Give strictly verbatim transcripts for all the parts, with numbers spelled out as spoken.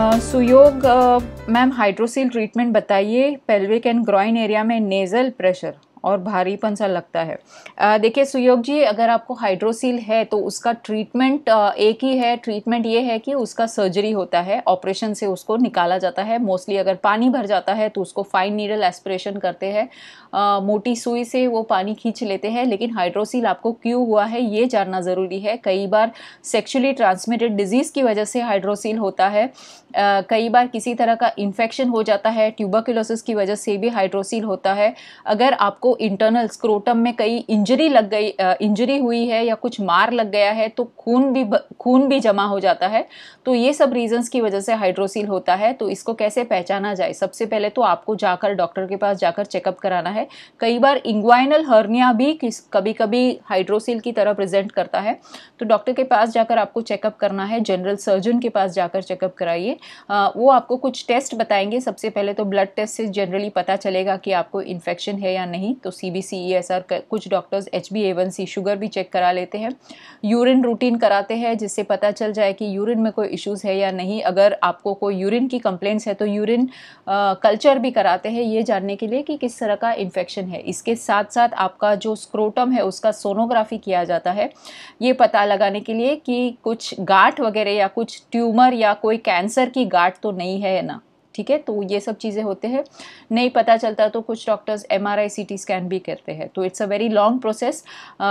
सुयोग ma'am, hydrocele treatment बताइए। Pelvic and groin area में nasal pressure और भारीपन सा लगता है। देखिए सुयोग जी, अगर आपको हाइड्रोसील है तो उसका ट्रीटमेंट एक ही है। ट्रीटमेंट ये है कि उसका सर्जरी होता है, ऑपरेशन से उसको निकाला जाता है। मोस्टली अगर पानी भर जाता है तो उसको फाइन नीडल एस्पिरेशन करते हैं, मोटी सुई से वो पानी खींच लेते हैं। लेकिन हाइड्रोसील आपको क्यों हुआ है ये जानना ज़रूरी है। कई बार सेक्सुअली ट्रांसमिटेड डिजीज़ की वजह से हाइड्रोसील होता है, uh, कई बार किसी तरह का इन्फेक्शन हो जाता है, ट्यूबरकुलोसिस की वजह से भी हाइड्रोसील होता है। अगर आपको इंटरनल स्क्रोटम में कई इंजरी लग गई, इंजरी हुई है या कुछ मार लग गया है तो खून भी खून भी जमा हो जाता है। तो ये सब रीजंस की वजह से हाइड्रोसील होता है। तो इसको कैसे पहचाना जाए? सबसे पहले तो आपको जाकर डॉक्टर के पास जाकर चेकअप कराना है। कई बार इंग्वाइनल हर्निया भी कभी कभी हाइड्रोसील की तरह प्रेजेंट करता है, तो डॉक्टर के पास जाकर आपको चेकअप करना है। जनरल सर्जन के पास जाकर चेकअप कराइए। वो आपको कुछ टेस्ट बताएंगे। सबसे पहले तो ब्लड टेस्ट से जनरली पता चलेगा कि आपको इन्फेक्शन है या नहीं। तो सीबीसी, ईएसआर, कुछ doctors H B A one C sugar भी चेक करा लेते हैं। यूरिन रूटीन कराते हैं जिससे पता चल जाए कि यूरिन में कोई इश्यूज है या नहीं। अगर आपको कोई यूरिन की कंप्लेंट्स है तो यूरिन कल्चर भी कराते हैं, ये जानने के लिए कि किस तरह का इन्फेक्शन है। इसके साथ साथ आपका जो स्क्रोटम है उसका सोनोग्राफी किया जाता है, ये पता लगाने के लिए कि कुछ गांठ वगैरह या कुछ ट्यूमर या कोई कैंसर की गांठ तो नहीं है ना। ठीक है, तो ये सब चीज़ें होते हैं। नहीं पता चलता तो कुछ डॉक्टर्स एमआरआई, सीटी स्कैन भी करते हैं। तो it's a very long process.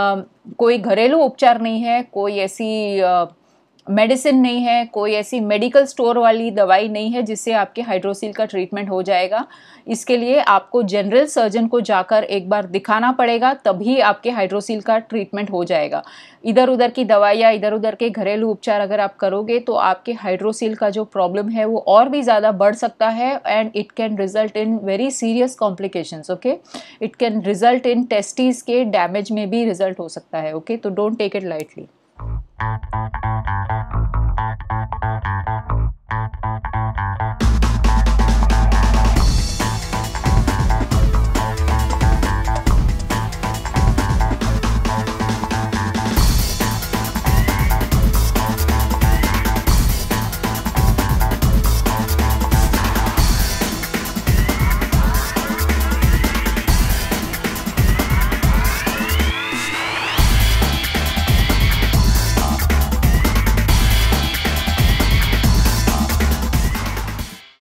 कोई घरेलू उपचार नहीं है, कोई ऐसी uh, मेडिसिन नहीं है, कोई ऐसी मेडिकल स्टोर वाली दवाई नहीं है जिससे आपके हाइड्रोसील का ट्रीटमेंट हो जाएगा। इसके लिए आपको जनरल सर्जन को जाकर एक बार दिखाना पड़ेगा, तभी आपके हाइड्रोसील का ट्रीटमेंट हो जाएगा। इधर उधर की दवाइयाँ, इधर उधर के घरेलू उपचार अगर आप करोगे तो आपके हाइड्रोसील का जो प्रॉब्लम है वो और भी ज़्यादा बढ़ सकता है and it can result in very serious complications. Okay, it can result in testis के डैमेज में भी रिजल्ट हो सकता है। ओके, तो डोंट टेक इट लाइटली।